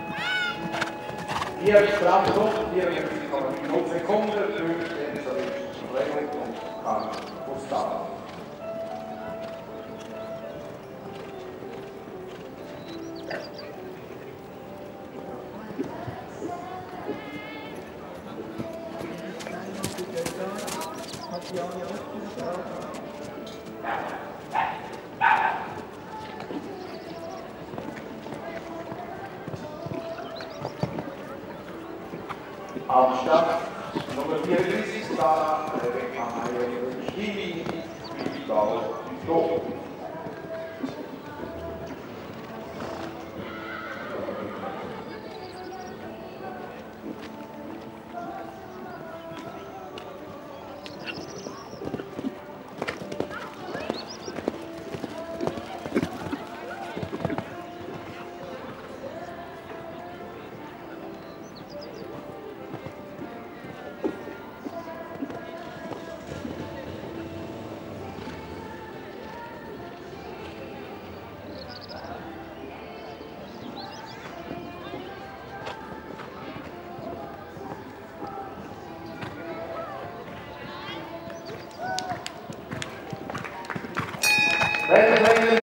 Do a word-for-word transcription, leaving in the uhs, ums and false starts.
Hier Strafstoff, vierundvierzig Komma fünf Sekunden, fünfzehn zur Regelung und kann Gustav. Am Start Nummer vierunddreißig, Sarah Rebecca Meyer-Stini, Ball, Tor. Wenn